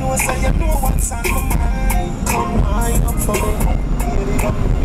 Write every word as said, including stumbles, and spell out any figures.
know, say you know what's on my mind. Come wind up for me.